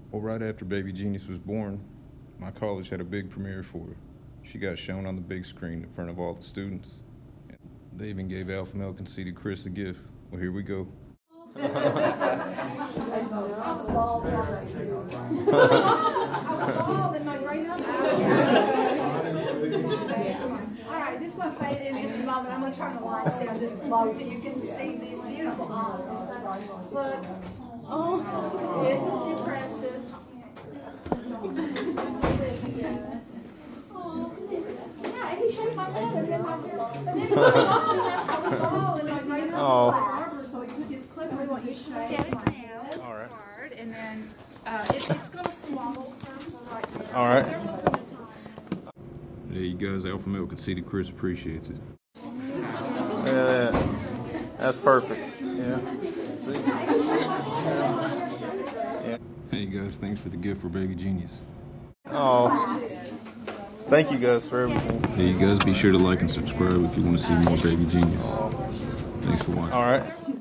Well, right after baby Genius was born, my college had a big premiere for her. She got shown on the big screen in front of all the students. They even gave Alpha Male Conceited Chris a gift. Well, here we go. I was bald in my right eye. All right, this will fade in just a moment. I'm going to turn the lights down just low so you can see these beautiful eyes. Look. Oh, isn't she precious? Yeah, and he shaped my head. But then I was bald in my right eye. So he took his clipper and he shaped my head. All right. And then it's going to swallow first right now. All right. There you guys, Alpha Male Conceited Chris appreciates it. Yeah, that's perfect. Yeah. See? Yeah. Hey guys, thanks for the gift for baby Genius. Oh, thank you guys for everything. Hey you guys, be sure to like and subscribe if you want to see more baby Genius. Thanks for watching. All right.